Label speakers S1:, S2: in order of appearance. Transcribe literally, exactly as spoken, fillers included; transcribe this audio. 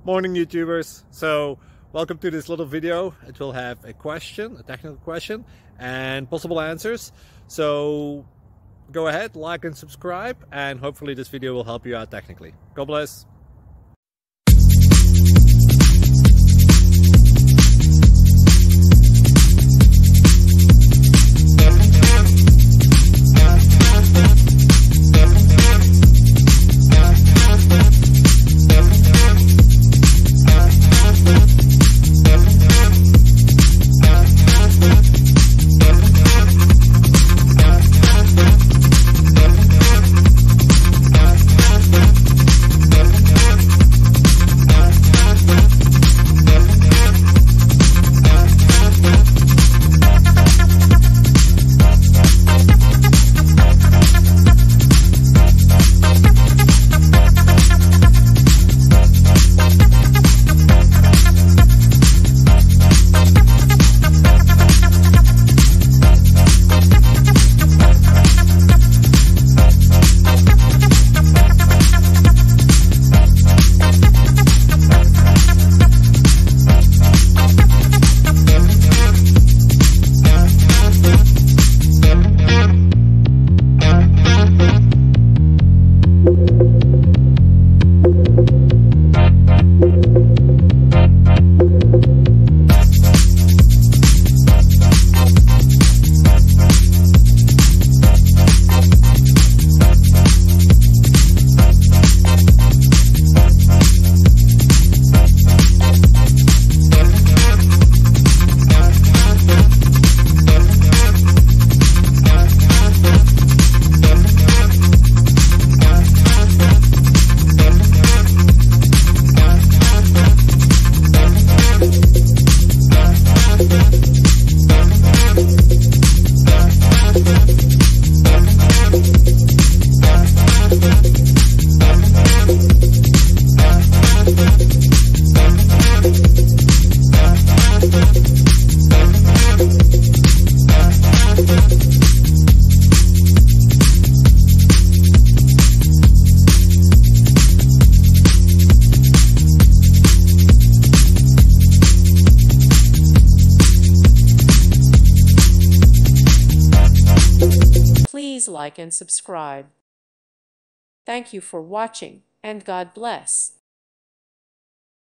S1: Morning YouTubers. So welcome to this little video. It will have a question, a technical question, and possible answers. So go ahead, like and subscribe, and hopefully this video will help you out technically. God bless.
S2: Please like and subscribe. Thank you for watching, and God bless.